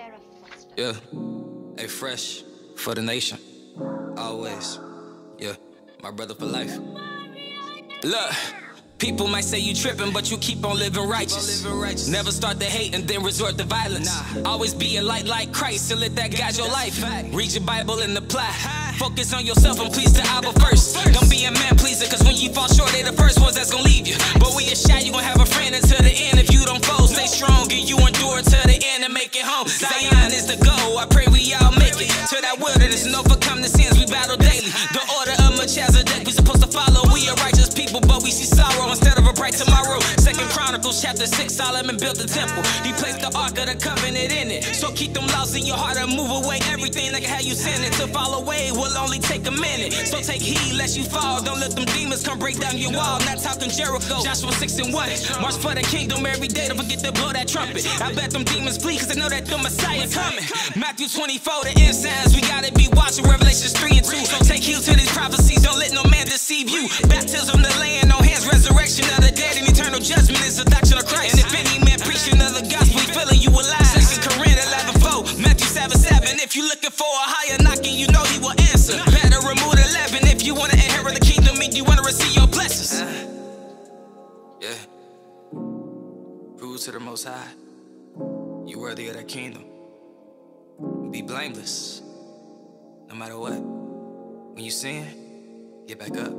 Yeah, hey, fresh for the nation, always. Yeah, my brother for life. Look, people might say you tripping, but you keep on living righteous. Never start to hate and then resort to violence. Always be a light like Christ and let that guide your life. Read your Bible and apply. Focus on yourself and please the Abba first. Don't be a man pleaser, cause when you fall short, they the first ones that's gonna leave you. But when you're shy, you gon' have a friend until the end. If you don't fold, stay strong and you endure to the end and make it home. Zion is the goal, I pray we all make it to that wilderness and overcome the sins we battle daily. The order of Melchizedek we supposed to follow. We are righteous people, but we see sorrow instead of a bright tomorrow. 2nd Chronicles chapter 6, Solomon built the temple. He placed the ark of the covenant in it. So keep them laws in your heart and move away everything that can have you sin it. To fall away will only take a minute. So take heed lest you fall. Don't let them demons come break down your wall. Not talking Jericho. Joshua 6:1. March for the kingdom every day. Don't forget to blow that trumpet. I bet them demons flee cause they know that the Messiah coming. Matthew 24, the end signs. We gotta be watching. Revelations 3 and 2. So take heed to these prophecies. Don't let no man deceive you. Baptism, the laying on hands, resurrection of the dead, and eternal judgment is the doctrine of Christ. And if any man preaching of the gospel, he feeling you alive. 2 Corinthians 11:4, Matthew 7:7. If you looking for a higher knocking, you know he will answer. Better remove the leaven if you wanna inherit the kingdom and you wanna receive your blessings. Yeah. Prove to the Most High, you worthy of that kingdom. Be blameless, no matter what. When you sin, get back up.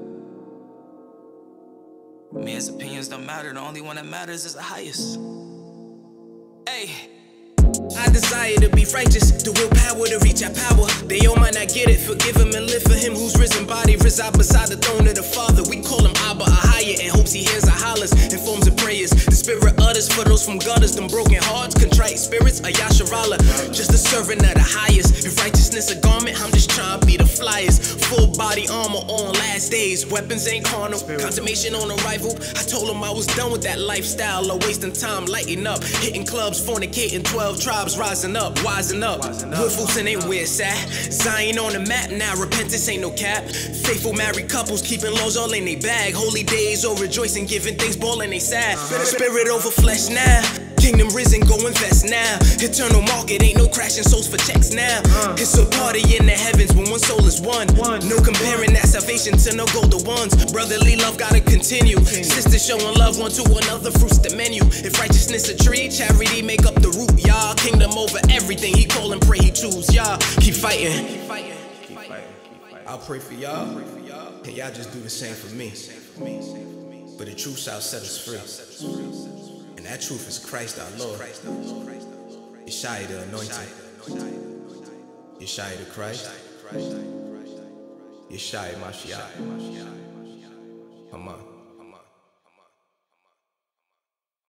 Man's opinions don't matter, the only one that matters is the highest. Hey. I desire to be righteous, the willpower to reach our power. They all might not get it, forgive him and live for him whose risen body reside beside the throne of the Father. We call him Abba, Ahaya, and hopes he hears our hollers in forms of prayers. The Spirit utters for those from gutters, them broken hearts, contrite spirits, Ayasharala. Just a servant of the highest. If righteousness a garment, I'm just trying to be the flyers. Full body armor on last days, weapons ain't carnal, consummation on arrival. I told him I was done with that lifestyle of wasting time, lighting up, hitting clubs, fornicating, 12 tribes rising up, wising up. Wolfson ain't where it's at. Zion on the map now, repentance ain't no cap. Faithful married couples keeping laws all in they bag. Holy days, oh rejoicing, giving things, balling they sad. Spirit over flesh now. Kingdom risen, go invest now. Eternal market, ain't no crashing souls for checks now. It's a party in the heavens when one soul is one. No comparing that salvation to no golden ones. Brotherly love gotta continue. Sisters showing love one to another, fruits the menu. If righteousness a tree, charity make up the root, y'all. Kingdom over everything, he call and pray, he choose, y'all. Keep fighting. I'll pray for y'all, and y'all just do the same for me. But the truth shall set us free. And that truth is Christ our Lord. Yeshua the anointed. Yeshua the Christ. Yeshua Mashiach. Come on.